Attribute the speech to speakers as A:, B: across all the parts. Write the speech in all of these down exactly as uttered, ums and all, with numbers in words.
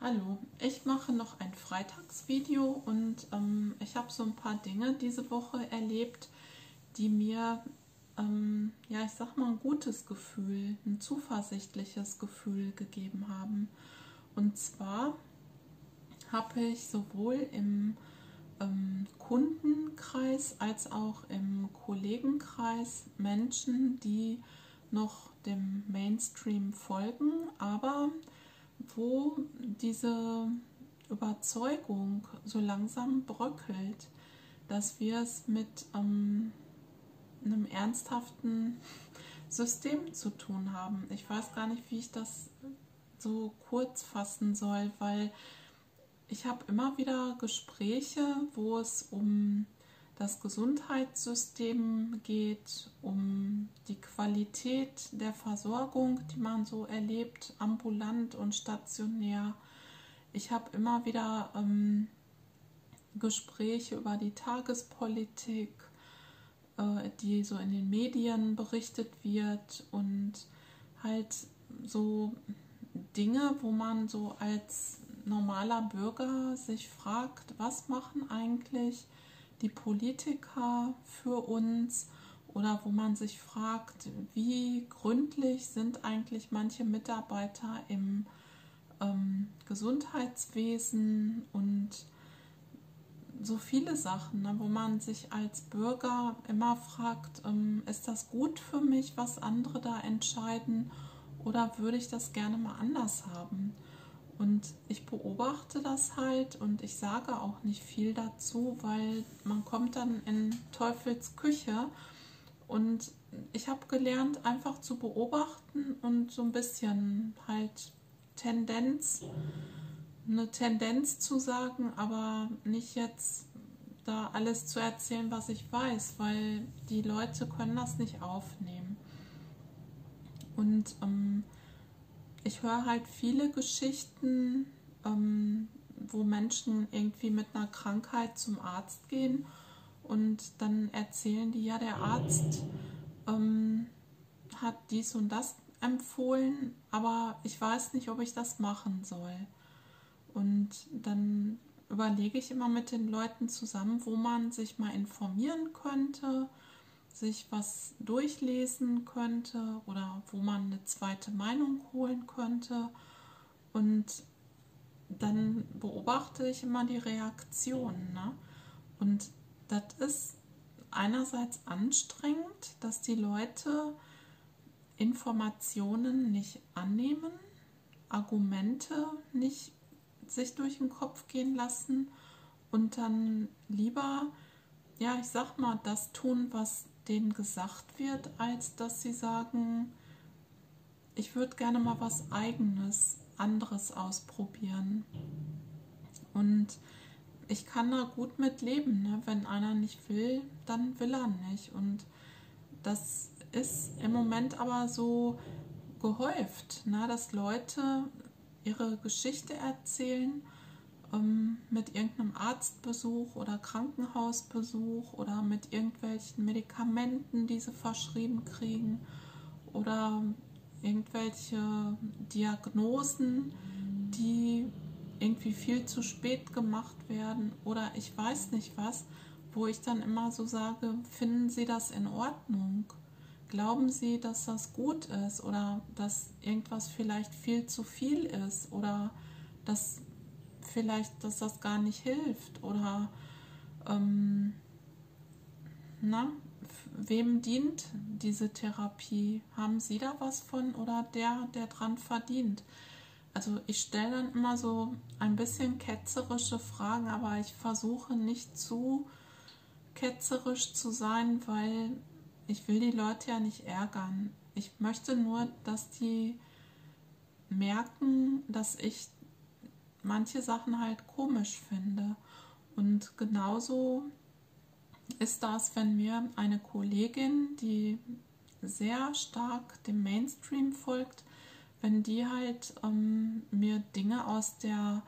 A: Hallo, ich mache noch ein Freitagsvideo und ähm, ich habe so ein paar Dinge diese Woche erlebt, die mir, ähm, ja, ich sag mal, ein gutes Gefühl, ein zuversichtliches Gefühl gegeben haben. Und zwar habe ich sowohl im ähm, Kundenkreis als auch im Kollegenkreis Menschen, die noch dem Mainstream folgen, aber wo diese Überzeugung so langsam bröckelt, dass wir es mit ähm, einem ernsthaften System zu tun haben. Ich weiß gar nicht, wie ich das so kurz fassen soll, weil ich habe immer wieder Gespräche, wo es um das Gesundheitssystem geht, um die Qualität der Versorgung, die man so erlebt, ambulant und stationär. Ich habe immer wieder ähm, Gespräche über die Tagespolitik, äh, die so in den Medien berichtet wird und halt so Dinge, wo man so als normaler Bürger sich fragt, was machen eigentlich die Politiker für uns, oder wo man sich fragt, wie gründlich sind eigentlich manche Mitarbeiter im ähm, Gesundheitswesen und so viele Sachen, ne, wo man sich als Bürger immer fragt, ähm, ist das gut für mich, was andere da entscheiden, oder würde ich das gerne mal anders haben? Und ich beobachte das halt und ich sage auch nicht viel dazu, weil man kommt dann in Teufels Küche. Und ich habe gelernt, einfach zu beobachten und so ein bisschen halt Tendenz, eine Tendenz zu sagen, aber nicht jetzt da alles zu erzählen, was ich weiß, weil die Leute können das nicht aufnehmen. Und ähm, ich höre halt viele Geschichten, ähm, wo Menschen irgendwie mit einer Krankheit zum Arzt gehen und dann erzählen die, ja, der Arzt ähm, hat dies und das empfohlen, aber ich weiß nicht, ob ich das machen soll. Und dann überlege ich immer mit den Leuten zusammen, wo man sich mal informieren könnte, sich was durchlesen könnte oder wo man eine zweite Meinung holen könnte. Und dann beobachte ich immer die Reaktionen. Ne? Und das ist einerseits anstrengend, dass die Leute Informationen nicht annehmen, Argumente nicht sich durch den Kopf gehen lassen und dann lieber, ja, ich sag mal, das tun, was denen gesagt wird, als dass sie sagen, ich würde gerne mal was Eigenes, anderes ausprobieren. Und ich kann da gut mit leben, ne? Wenn einer nicht will, dann will er nicht. Und das ist im Moment aber so gehäuft, ne? Dass Leute ihre Geschichte erzählen, ähm, mit irgendeinem Arztbesuch oder Krankenhausbesuch oder mit irgendwelchen Medikamenten, die sie verschrieben kriegen, oder irgendwelche Diagnosen, die irgendwie viel zu spät gemacht werden, oder ich weiß nicht was, wo ich dann immer so sage, finden Sie das in Ordnung? Glauben Sie, dass das gut ist, oder dass irgendwas vielleicht viel zu viel ist, oder dass vielleicht, dass das gar nicht hilft, oder ähm, na, wem dient diese Therapie? Haben Sie da was von, oder der, der dran verdient? Also ich stelle dann immer so ein bisschen ketzerische Fragen, aber ich versuche nicht zu ketzerisch zu sein, weil ich will die Leute ja nicht ärgern. Ich möchte nur, dass die merken, dass ich manche Sachen halt komisch finde. Und genauso ist das, wenn mir eine Kollegin, die sehr stark dem Mainstream folgt, wenn die halt ähm, mir Dinge aus der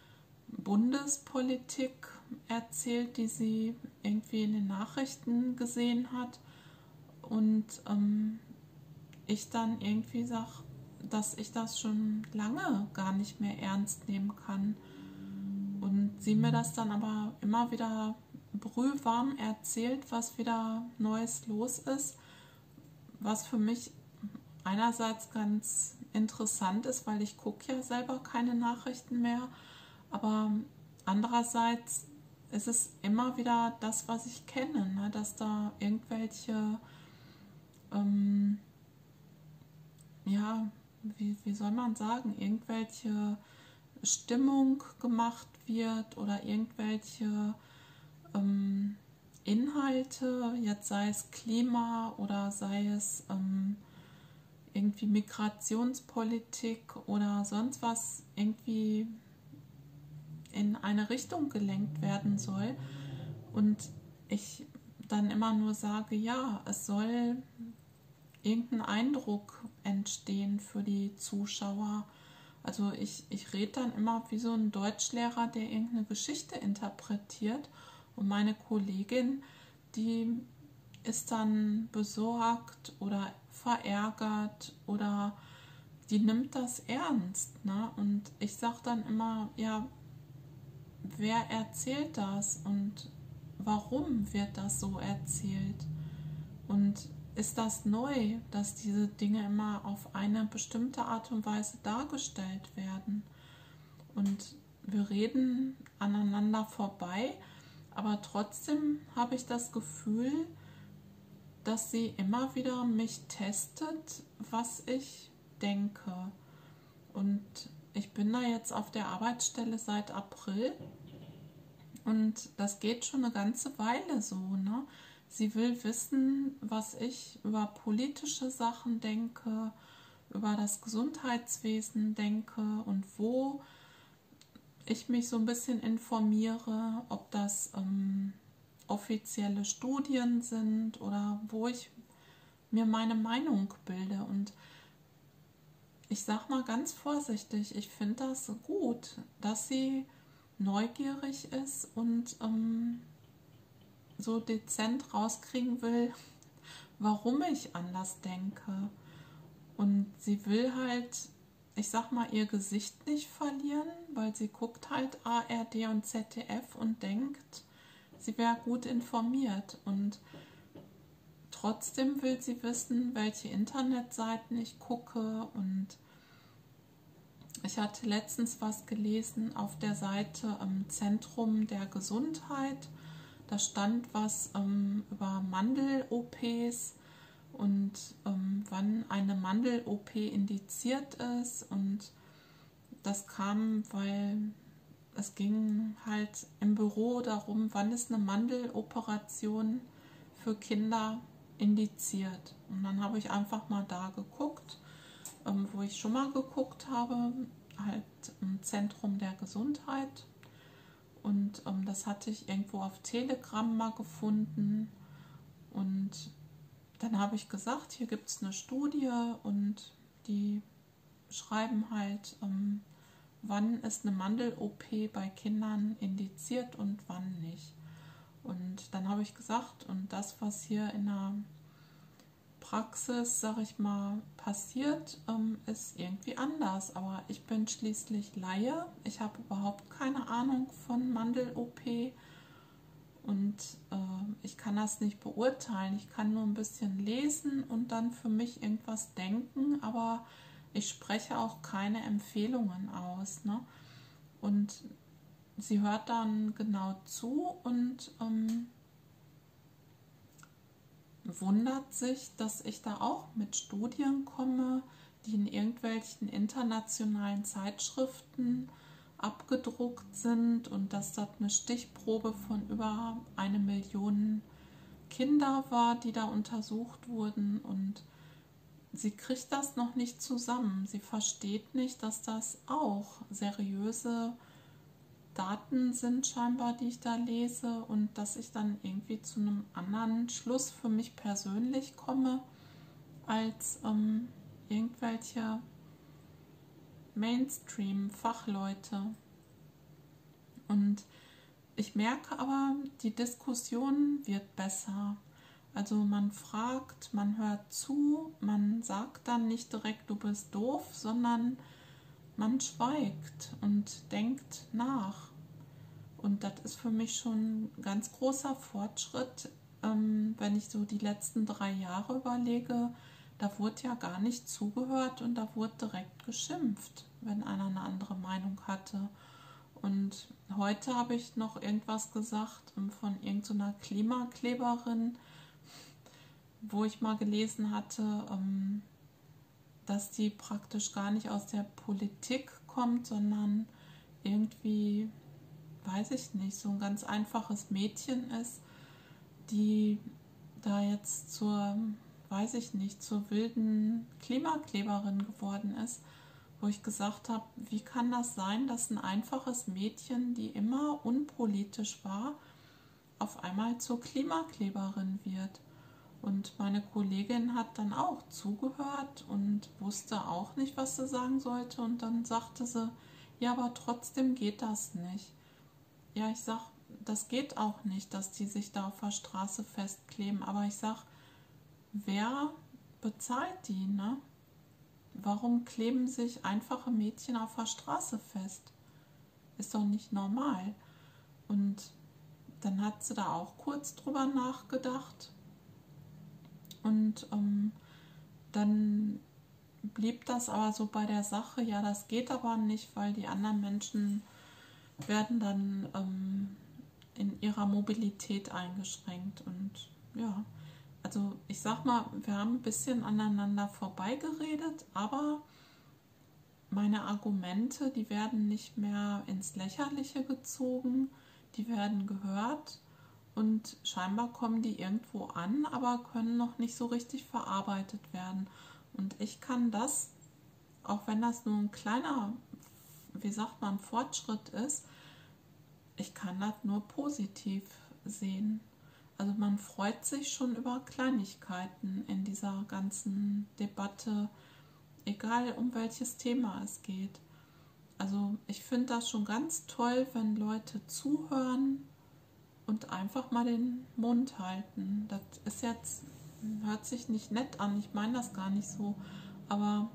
A: Bundespolitik erzählt, die sie irgendwie in den Nachrichten gesehen hat, und ähm, ich dann irgendwie sage, dass ich das schon lange gar nicht mehr ernst nehmen kann. Und sie mir das dann aber immer wieder brühwarm erzählt, was wieder Neues los ist, was für mich einerseits ganz interessant ist, weil ich gucke ja selber keine Nachrichten mehr, aber andererseits ist es immer wieder das, was ich kenne, ne? Dass da irgendwelche, ähm, ja, wie, wie soll man sagen, irgendwelche Stimmung gemacht wird oder irgendwelche ähm, Inhalte, jetzt sei es Klima oder sei es ähm, irgendwie Migrationspolitik oder sonst was, irgendwie in eine Richtung gelenkt werden soll. Und ich dann immer nur sage, ja, es soll irgendein Eindruck entstehen für die Zuschauer. Also ich, ich rede dann immer wie so ein Deutschlehrer, der irgendeine Geschichte interpretiert, und meine Kollegin, die ist dann besorgt oder verärgert oder die nimmt das ernst, ne? Und ich sage dann immer, ja, wer erzählt das und warum wird das so erzählt? Und ist das neu, dass diese Dinge immer auf eine bestimmte Art und Weise dargestellt werden? Und wir reden aneinander vorbei, aber trotzdem habe ich das Gefühl, dass sie immer wieder mich testet, was ich denke. Und ich bin da jetzt auf der Arbeitsstelle seit April und das geht schon eine ganze Weile so, ne? Sie will wissen, was ich über politische Sachen denke, über das Gesundheitswesen denke und wo ich mich so ein bisschen informiere, ob das ähm, offizielle Studien sind oder wo ich mir meine Meinung bilde. Und ich sage mal ganz vorsichtig, ich finde das gut, dass sie neugierig ist und ähm, so dezent rauskriegen will, warum ich anders denke. Und sie will halt, ich sag mal, ihr Gesicht nicht verlieren, weil sie guckt halt A R D und Z D F und denkt, sie wäre gut informiert. Und trotzdem will sie wissen, welche Internetseiten ich gucke. Und ich hatte letztens was gelesen auf der Seite im Zentrum der Gesundheit. Da stand was ähm, über Mandel-O Ps und ähm, wann eine Mandel-O P indiziert ist. Und das kam, weil es ging halt im Büro darum, wann ist eine Mandeloperation für Kinder indiziert. Und dann habe ich einfach mal da geguckt, ähm, wo ich schon mal geguckt habe, halt im Zentrum der Gesundheit. Und ähm, das hatte ich irgendwo auf Telegram mal gefunden. Und dann habe ich gesagt, hier gibt es eine Studie und die schreiben halt, ähm, wann ist eine Mandel-O P bei Kindern indiziert und wann nicht. Und dann habe ich gesagt, und das, was hier in der Praxis, sag ich mal, passiert, ähm, ist irgendwie anders. Aber ich bin schließlich Laie. Ich habe überhaupt keine Ahnung von Mandel-O P und äh, ich kann das nicht beurteilen. Ich kann nur ein bisschen lesen und dann für mich irgendwas denken, aber ich spreche auch keine Empfehlungen aus, ne? Und sie hört dann genau zu und ähm, wundert sich, dass ich da auch mit Studien komme, die in irgendwelchen internationalen Zeitschriften abgedruckt sind und dass das eine Stichprobe von über eine Million Kinder war, die da untersucht wurden, und sie kriegt das noch nicht zusammen. Sie versteht nicht, dass das auch seriöse Daten sind scheinbar, die ich da lese, und dass ich dann irgendwie zu einem anderen Schluss für mich persönlich komme als ähm, irgendwelche Mainstream-Fachleute. Und ich merke aber, die Diskussion wird besser. Also man fragt, man hört zu, man sagt dann nicht direkt, du bist doof, sondern man schweigt und denkt nach. Und das ist für mich schon ein ganz großer Fortschritt, ähm, wenn ich so die letzten drei Jahre überlege. Da wurde ja gar nicht zugehört und da wurde direkt geschimpft, wenn einer eine andere Meinung hatte. Und heute habe ich noch irgendwas gesagt von irgendeiner Klimakleberin, wo ich mal gelesen hatte, dass die praktisch gar nicht aus der Politik kommt, sondern irgendwie, weiß ich nicht, so ein ganz einfaches Mädchen ist, die da jetzt zur, weiß ich nicht, zur wilden Klimakleberin geworden ist, wo ich gesagt habe, wie kann das sein, dass ein einfaches Mädchen, die immer unpolitisch war, auf einmal zur Klimakleberin wird. Und meine Kollegin hat dann auch zugehört und wusste auch nicht, was sie sagen sollte. Und dann sagte sie, ja, aber trotzdem geht das nicht. Ja, ich sag, das geht auch nicht, dass die sich da auf der Straße festkleben. Aber ich sag, wer bezahlt die, ne? Warum kleben sich einfache Mädchen auf der Straße fest? Ist doch nicht normal. Und dann hat sie da auch kurz drüber nachgedacht. Und ähm, dann blieb das aber so bei der Sache, ja, das geht aber nicht, weil die anderen Menschen werden dann ähm, in ihrer Mobilität eingeschränkt. Und ja, also ich sag mal, wir haben ein bisschen aneinander vorbeigeredet, aber meine Argumente, die werden nicht mehr ins Lächerliche gezogen, die werden gehört. Und scheinbar kommen die irgendwo an, aber können noch nicht so richtig verarbeitet werden. Und ich kann das, auch wenn das nur ein kleiner, wie sagt man, Fortschritt ist, ich kann das nur positiv sehen. Also man freut sich schon über Kleinigkeiten in dieser ganzen Debatte, egal um welches Thema es geht. Also ich finde das schon ganz toll, wenn Leute zuhören und einfach mal den Mund halten. Das ist jetzt, hört sich nicht nett an, ich meine das gar nicht so, aber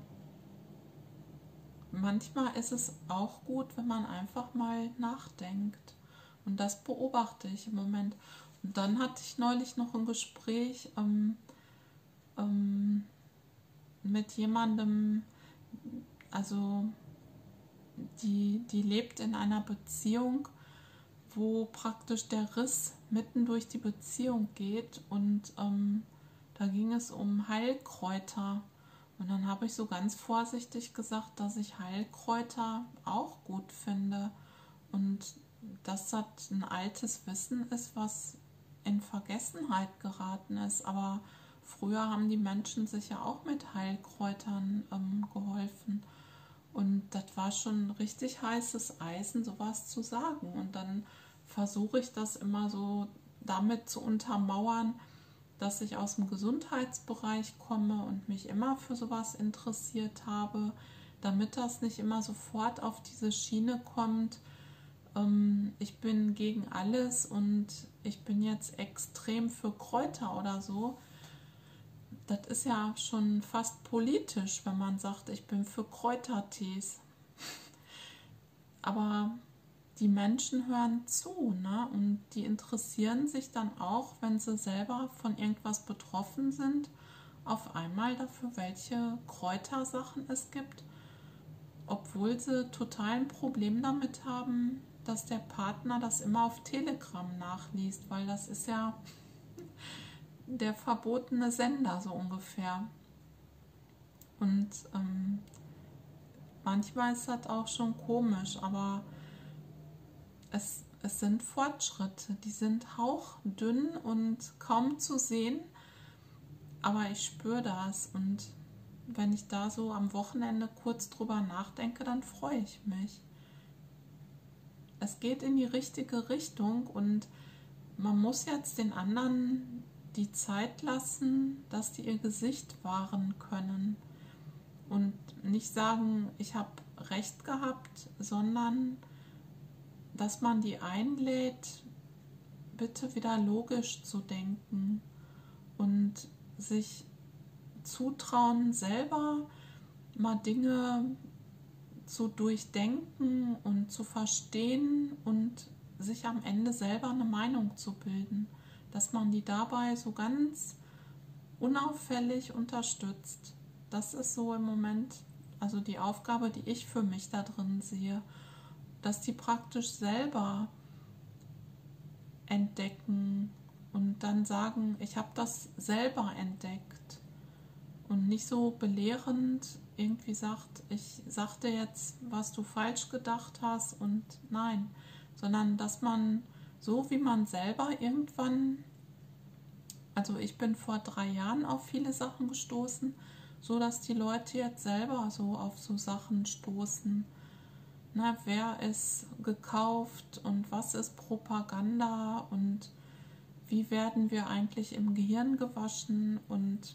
A: manchmal ist es auch gut, wenn man einfach mal nachdenkt. Und das beobachte ich im Moment. Und dann hatte ich neulich noch ein Gespräch ähm, ähm, mit jemandem, also die, die lebt in einer Beziehung, wo praktisch der Riss mitten durch die Beziehung geht und ähm, da ging es um Heilkräuter. Und dann habe ich so ganz vorsichtig gesagt, dass ich Heilkräuter auch gut finde und dass das ein altes Wissen ist, was in Vergessenheit geraten ist. Aber früher haben die Menschen sich ja auch mit Heilkräutern ähm, geholfen. Und das war schon richtig heißes Eisen, sowas zu sagen. Und dann versuche ich das immer so damit zu untermauern, dass ich aus dem Gesundheitsbereich komme und mich immer für sowas interessiert habe, damit das nicht immer sofort auf diese Schiene kommt. Ähm, ich bin gegen alles und ich bin jetzt extrem für Kräuter oder so. Das ist ja schon fast politisch, wenn man sagt, ich bin für Kräutertees. Aber die Menschen hören zu, ne? Und die interessieren sich dann auch, wenn sie selber von irgendwas betroffen sind, auf einmal dafür, welche Kräutersachen es gibt, obwohl sie total ein Problem damit haben, dass der Partner das immer auf Telegram nachliest, weil das ist ja der verbotene Sender so ungefähr. Und ähm, manchmal ist das auch schon komisch, aber es, es sind Fortschritte, die sind hauchdünn und kaum zu sehen, aber ich spüre das und wenn ich da so am Wochenende kurz drüber nachdenke, dann freue ich mich. Es geht in die richtige Richtung und man muss jetzt den anderen die Zeit lassen, dass die ihr Gesicht wahren können und nicht sagen, ich habe recht gehabt, sondern dass man die einlädt, bitte wieder logisch zu denken und sich zutrauen, selber mal Dinge zu durchdenken und zu verstehen und sich am Ende selber eine Meinung zu bilden, dass man die dabei so ganz unauffällig unterstützt. Das ist so im Moment, also die Aufgabe, die ich für mich da drin sehe, dass die praktisch selber entdecken und dann sagen, ich habe das selber entdeckt und nicht so belehrend irgendwie sagt, ich sagte jetzt, was du falsch gedacht hast und nein, sondern dass man so wie man selber irgendwann, also ich bin vor drei Jahren auf viele Sachen gestoßen, so dass die Leute jetzt selber so auf so Sachen stoßen. Na, wer ist gekauft und was ist Propaganda und wie werden wir eigentlich im Gehirn gewaschen und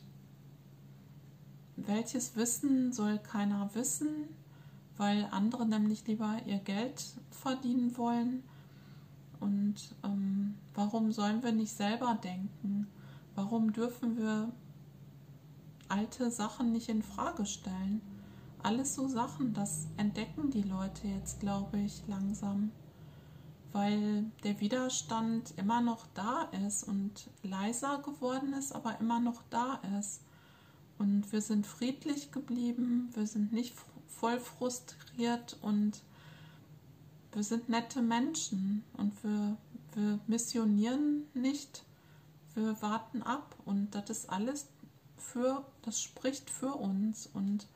A: welches Wissen soll keiner wissen, weil andere nämlich lieber ihr Geld verdienen wollen. Und ähm, warum sollen wir nicht selber denken? Warum dürfen wir alte Sachen nicht in Frage stellen? Alles so Sachen, das entdecken die Leute jetzt, glaube ich, langsam, weil der Widerstand immer noch da ist und leiser geworden ist, aber immer noch da ist. Und wir sind friedlich geblieben, wir sind nicht voll frustriert und wir sind nette Menschen und wir, wir missionieren nicht, wir warten ab und das ist alles für, das spricht für uns und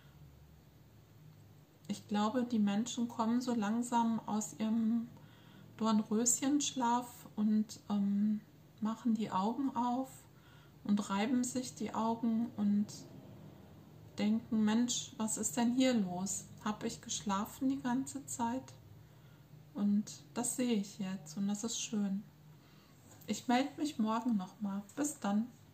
A: ich glaube, die Menschen kommen so langsam aus ihrem Dornröschenschlaf und ähm, machen die Augen auf und reiben sich die Augen und denken, Mensch, was ist denn hier los? Habe ich geschlafen die ganze Zeit? Und das sehe ich jetzt und das ist schön. Ich melde mich morgen nochmal. Bis dann.